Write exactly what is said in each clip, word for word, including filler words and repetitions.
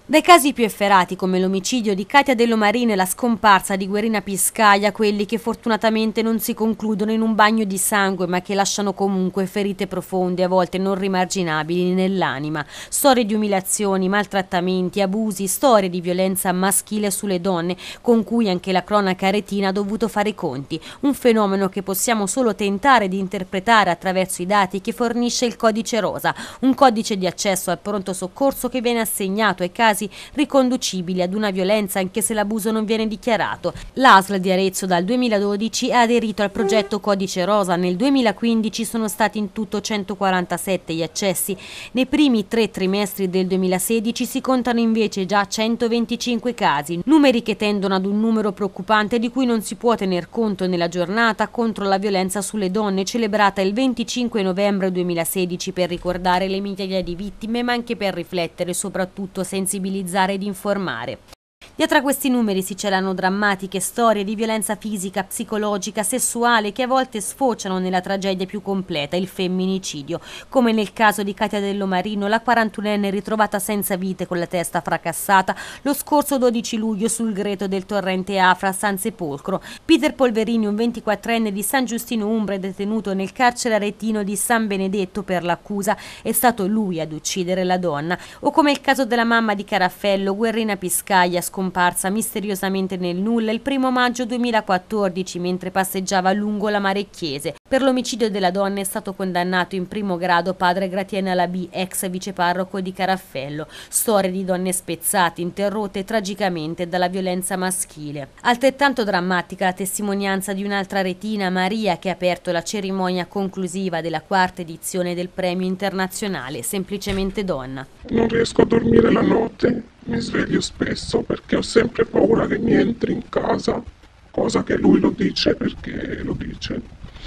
Dai casi più efferati come l'omicidio di Katia Dellomarino e la scomparsa di Guerrina Piscaglia, quelli che fortunatamente non si concludono in un bagno di sangue ma che lasciano comunque ferite profonde, a volte non rimarginabili nell'anima. Storie di umiliazioni, maltrattamenti, abusi, storie di violenza maschile sulle donne con cui anche la cronaca aretina ha dovuto fare i conti. Un fenomeno che possiamo solo tentare di interpretare attraverso i dati che fornisce il Codice Rosa, un codice di accesso al pronto soccorso che viene assegnato ai casi riconducibili ad una violenza anche se l'abuso non viene dichiarato. L'A S L di Arezzo dal duemiladodici ha aderito al progetto Codice Rosa. Nel duemilaquindici sono stati in tutto centoquarantasette gli accessi. Nei primi tre trimestri del duemilasedici si contano invece già centoventicinque casi, numeri che tendono ad un numero preoccupante di cui non si può tener conto nella giornata contro la violenza sulle donne celebrata il venticinque novembre duemilasedici per ricordare le migliaia di vittime ma anche per riflettere e soprattutto sensibilizzare ed informare. Dietro a questi numeri si celano drammatiche storie di violenza fisica, psicologica, sessuale che a volte sfociano nella tragedia più completa, il femminicidio, come nel caso di Katia Dellomarino, la quarantunenne ritrovata senza vite con la testa fracassata lo scorso dodici luglio sul greto del torrente Afra a San Sepolcro. Peter Polverini, un ventiquattrenne di San Giustino Umbre detenuto nel carcere aretino di San Benedetto per l'accusa, è stato lui ad uccidere la donna. O come il caso della mamma di Caraffello, Guerrina Piscaglia, scomparsa misteriosamente nel nulla il primo maggio duemilaquattordici mentre passeggiava lungo la Marecchiese. Per l'omicidio della donna è stato condannato in primo grado padre Gratiene Alabì, ex viceparroco di Caraffello. Storie di donne spezzate, interrotte tragicamente dalla violenza maschile. Altrettanto drammatica la testimonianza di un'altra aretina, Maria, che ha aperto la cerimonia conclusiva della quarta edizione del premio internazionale Semplicemente Donna. Non riesco a dormire la notte, mi sveglio spesso perché ho sempre paura che mi entri in casa, cosa che lui lo dice perché lo dice.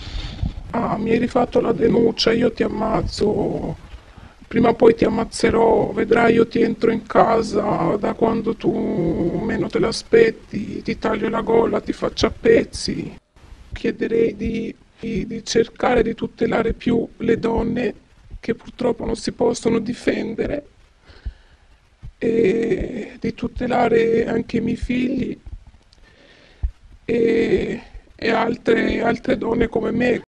Ah, mi hai rifatto la denuncia, io ti ammazzo, prima o poi ti ammazzerò, vedrai, io ti entro in casa da quando tu meno te l'aspetti, ti taglio la gola, ti faccio a pezzi. Chiederei di, di, di cercare di tutelare più le donne che purtroppo non si possono difendere, e di tutelare anche i miei figli e, e altre, altre donne come me.